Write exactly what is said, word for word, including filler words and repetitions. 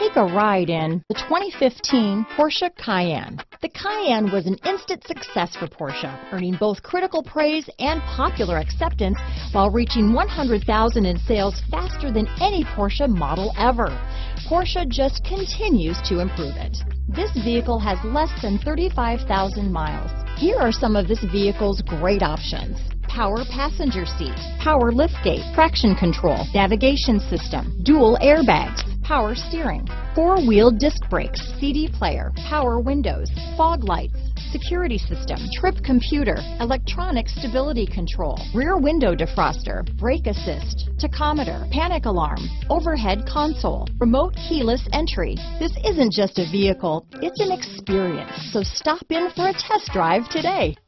Take a ride in the twenty fifteen Porsche Cayenne. The Cayenne was an instant success for Porsche, earning both critical praise and popular acceptance while reaching one hundred thousand in sales faster than any Porsche model ever. Porsche just continues to improve it. This vehicle has less than thirty-five thousand miles. Here are some of this vehicle's great options: power passenger seat, power liftgate, traction control, navigation system, dual airbags, power steering, four-wheel disc brakes, C D player, power windows, fog lights, security system, trip computer, electronic stability control, rear window defroster, brake assist, tachometer, panic alarm, overhead console, remote keyless entry. This isn't just a vehicle, it's an experience. So stop in for a test drive today.